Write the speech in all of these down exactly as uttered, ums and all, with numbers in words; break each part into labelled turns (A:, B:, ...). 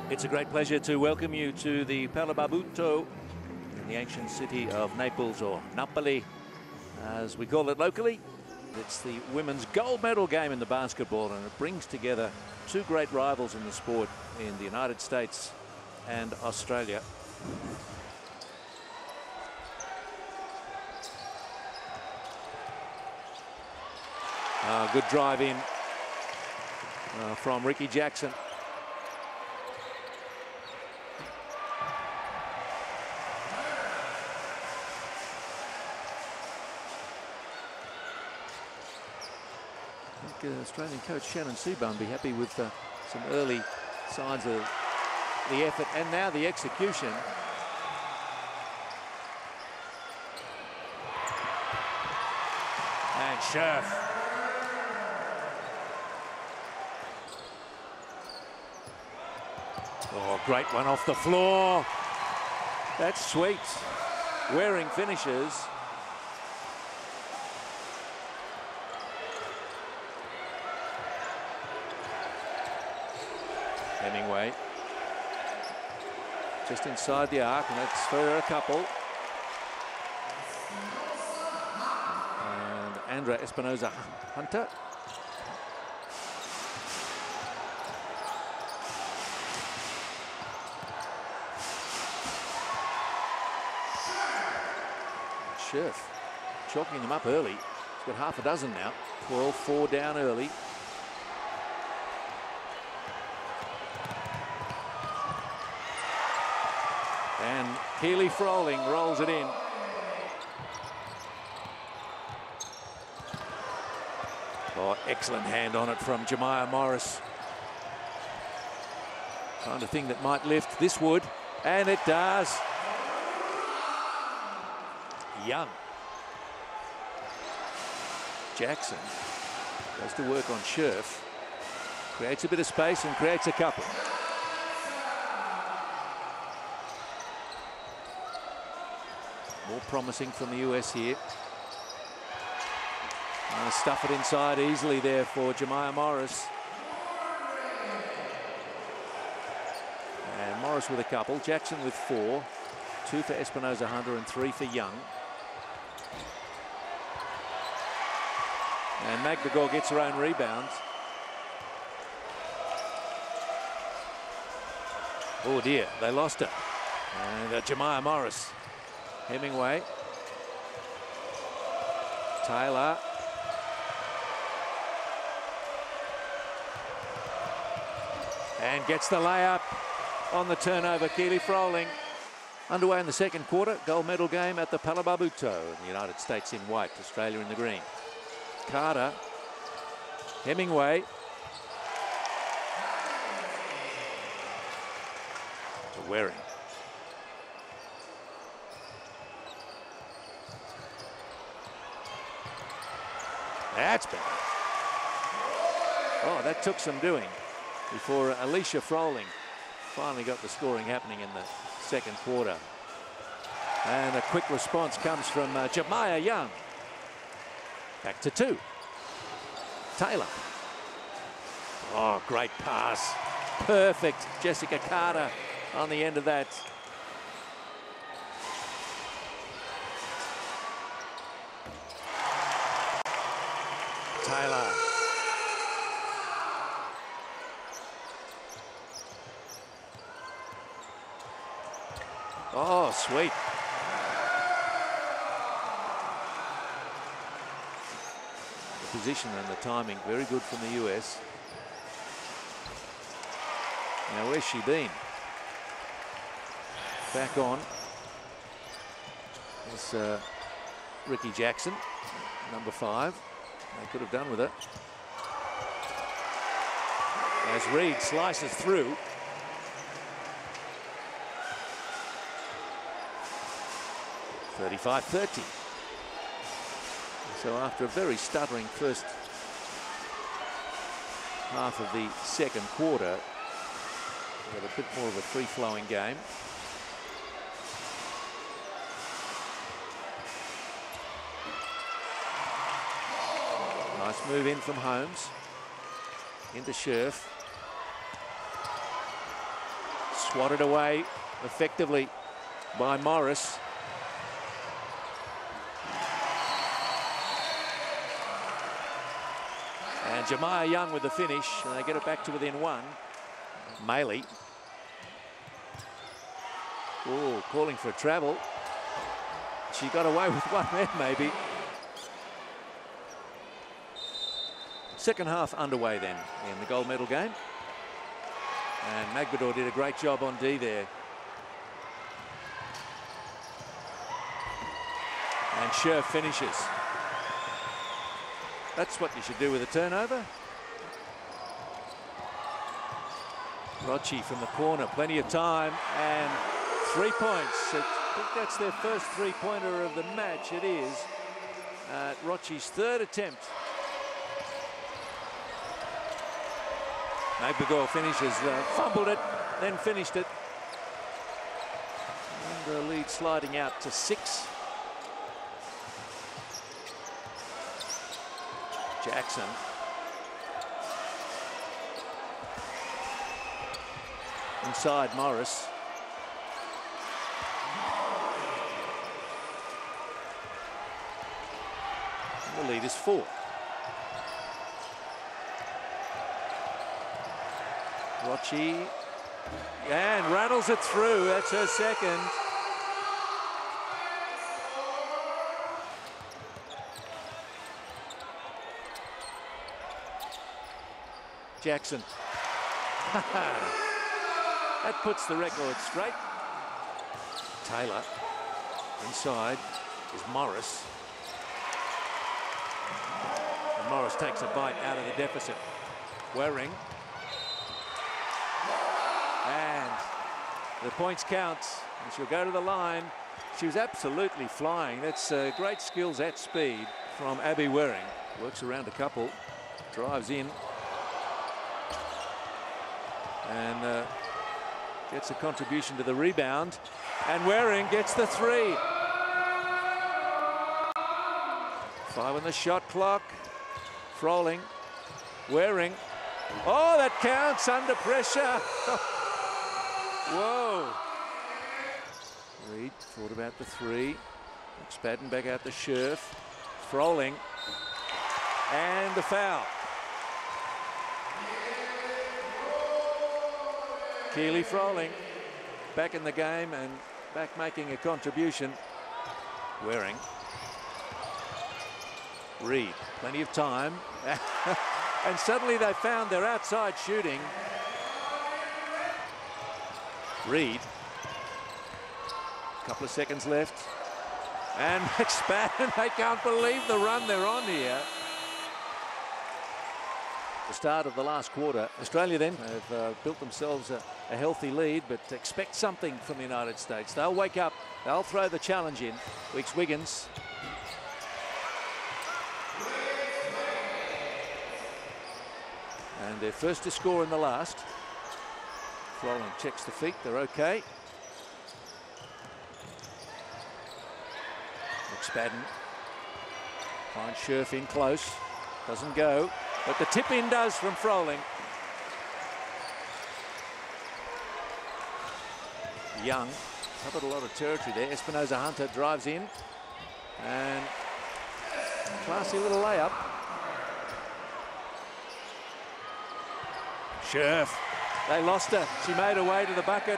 A: It's a great pleasure to welcome you to the Palababuto in the ancient city of Naples, or Napoli, as we call it locally. It's the women's gold medal game in the basketball, and it brings together two great rivals in the sport in the United States and Australia. Uh, good drive in uh, from Ricky Jackson. I think uh, Australian coach Shannon Seaborn will be happy with uh, some early signs of the effort and now the execution. And Scherf. Oh, great one off the floor. That's sweet. Waring finishes. Hemingway. Just inside the arc, and that's for a couple. And Andra Espinoza Hunter. Scherf chalking them up early. He's got half a dozen now. twelve four down early. And Keely Froling rolls it in. Oh, excellent hand on it from Jemiah Morris. Kind of thing that might lift. This would, and it does. Young. Jackson goes to work on Scherf. Creates a bit of space and creates a couple. More promising from the U S here. Uh, stuff it inside easily there for Jemiah Morris. And Morris with a couple. Jackson with four. Two for Espinoza Hunter and three for Young. And McGregor gets her own rebound. Oh dear, they lost it. And uh, Jemiah Morris. Hemingway. Taylor. And gets the layup on the turnover. Keely Froling. Underway in the second quarter. Gold medal game at the Palababuto. The United States in white, Australia in the green. Carter. Hemingway. To Waring. That's better. Oh, that took some doing before Alicia Froling finally got the scoring happening in the second quarter. And a quick response comes from uh, Jemiah Young. Back to two. Taylor. Oh, great pass. Perfect. Jessica Carter on the end of that. Taylor. Oh, sweet. The position and the timing, very good from the U S. Now, where's she been? Back on. There's uh, Ricky Jackson, number five. They could have done with it. As Reed slices through. thirty-five thirty. So after a very stuttering first half of the second quarter, we have a bit more of a free-flowing game. Nice move in from Holmes. Into Scherf. Swatted away effectively by Morris. And Jemiah Young with the finish, and they get it back to within one. Maley. Oh, calling for a travel. She got away with one there, maybe. Second half underway then in the gold medal game. And Magbador did a great job on D there. And Scherf finishes. That's what you should do with a turnover. Rochi from the corner, plenty of time, and three points. I think that's their first three-pointer of the match. It is uh, Rochi's third attempt. Magbador finishes, uh, fumbled it, then finished it. And the lead sliding out to six. Jackson. Inside Morris. And the lead is four. Rochi. And rattles it through. That's her second. Jackson. That puts the record straight. Taylor. Inside is Morris. And Morris takes a bite out of the deficit. Waring. And the points count. And she'll go to the line. She was absolutely flying. That's uh, great skills at speed from Abby Waring. Works around a couple. Drives in. And uh, gets a contribution to the rebound. And Waring gets the three. Five on the shot clock. Froling. Waring. Oh, that counts under pressure. Whoa. Reed thought about the three. McSpadden back out to Scherf. Froling. And the foul. Keely Froling back in the game and back making a contribution. Waring. Reed, plenty of time. And suddenly they found their outside shooting. Reed. A couple of seconds left. And McSpadden, they can't believe the run they're on here. The start of the last quarter. Australia then have uh, built themselves a, a healthy lead, but expect something from the United States. They'll wake up, they'll throw the challenge in. Weeks Wiggins. And their first to score in the last. Froling checks the feet, they're okay. McSpadden finds Scherf in close, doesn't go. But the tip in does from Froling. Young covered a lot of territory there. Espinoza Hunter drives in. And classy little layup. Scherf. They lost her. She made her way to the bucket.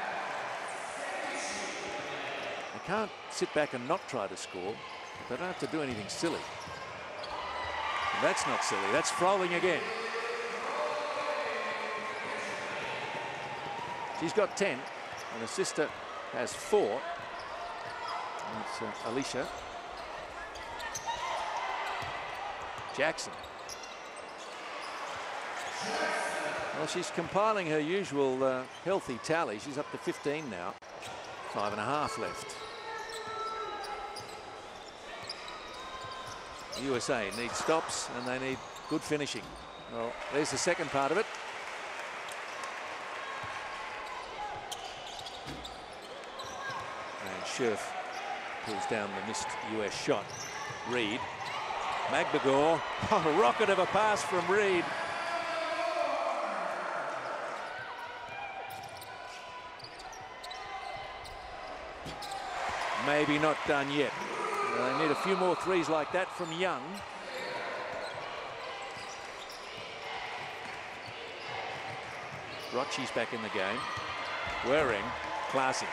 A: They can't sit back and not try to score. They don't have to do anything silly. That's not silly. That's Froling again. She's got ten, and her sister has four. It's uh, Alicia. Jackson. Well, she's compiling her usual uh, healthy tally. She's up to fifteen now. Five and a half left. U S A need stops and they need good finishing. Well, there's the second part of it. And Scherf pulls down the missed U S shot. Reed. Magbador. Oh, a rocket of a pass from Reed. maybe not done yet. They need a few more threes like that from Young. Rochi's back in the game. Waring, classy.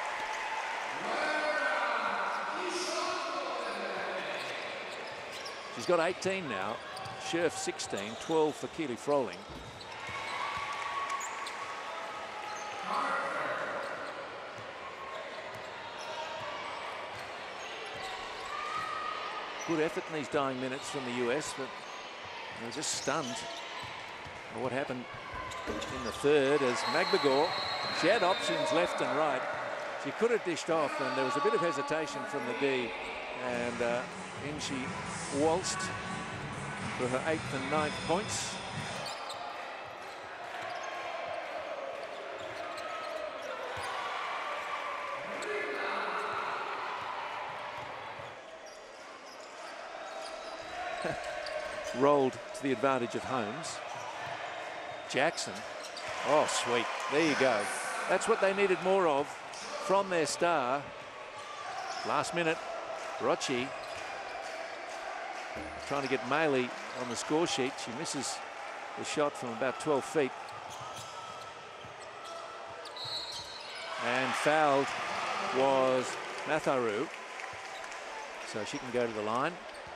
A: She's got eighteen now. Scherf sixteen, twelve for Keely Froling. Good effort in these dying minutes from the U S, but they were just stunned by what happened in the third as Magbegor, she had options left and right. She could have dished off, and there was a bit of hesitation from the D, and uh, in she waltzed for her eighth and ninth points. Rolled to the advantage of Holmes. Jackson. Oh, sweet. There you go. That's what they needed more of from their star. Last minute, Rochi trying to get Maley on the score sheet. She misses the shot from about twelve feet. And fouled was Matharu. So she can go to the line.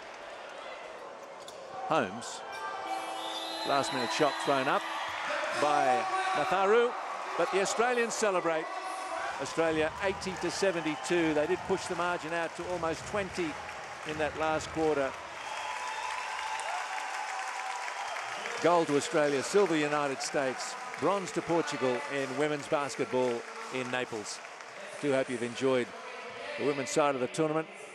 A: Holmes. Last minute shot thrown up by Matharu, but the Australians celebrate. Australia eighty to seventy-two. They did push the margin out to almost twenty in that last quarter. Gold to Australia, silver United States, bronze to Portugal in women's basketball in Naples. I do hope you've enjoyed the women's side of the tournament.